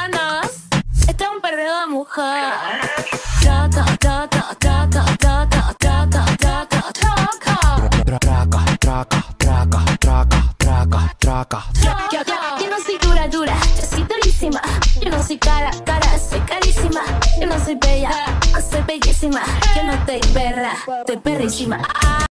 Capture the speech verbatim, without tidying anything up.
ganas. Este es un perreo de mujer. Traca, traca, traca, traca, traca, traca, traca. Traca, traca, traca, traca, traca, traca. Yo, yo, yo no soy dura, dura, yo soy durísima. Yo no soy cara, cara, soy carísima. Yo no soy bella, soy bellísima. Yo no estoy perra, estoy perrísima.